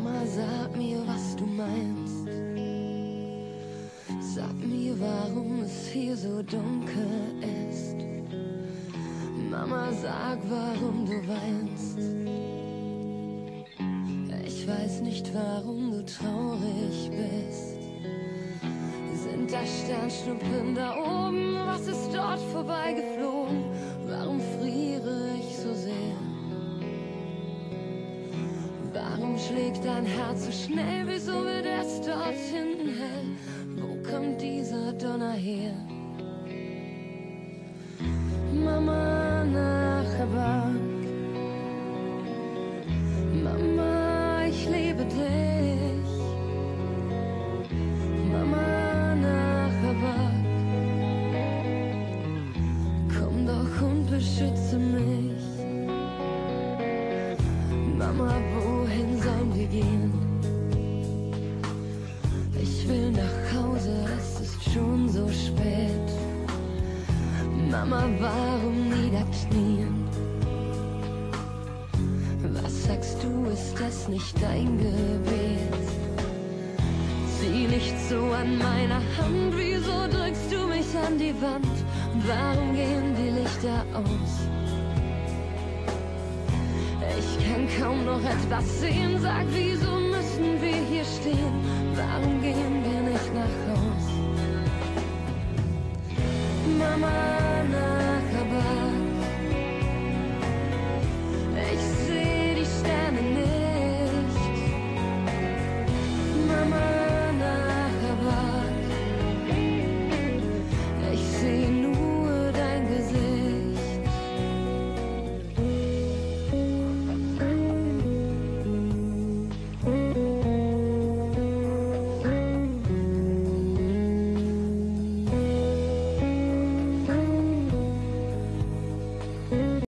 Mama, sag mir, was du meinst. Sag mir, warum es hier so dunkel ist. Mama, sag, warum du weinst. Ich weiß nicht, warum du traurig bist. Sind da Sternschnuppen da oben? Was ist dort vorbeigeflogen? Warum friere ich so sehr? Warum schlägt dein Herz so schnell? Wieso wird es dort hinten hell? Wo kommt dieser Donner her? Mama nach Rabak. Mama, ich liebe dich. Mama nach Rabak. Komm doch und beschütze mich. Mama, wohin sollen wir gehen? Ich will nach Hause, es ist schon so spät. Mama, warum niederknien? Was sagst du, ist das nicht dein Gebet? Zieh nicht so an meiner Hand, wieso drückst du mich an die Wand? Warum gehen die Lichter aus? Ich kann kaum noch etwas sehen, sag, wieso müssen wir hier stehen? Warum gehen wir nicht nach Haus? Mama,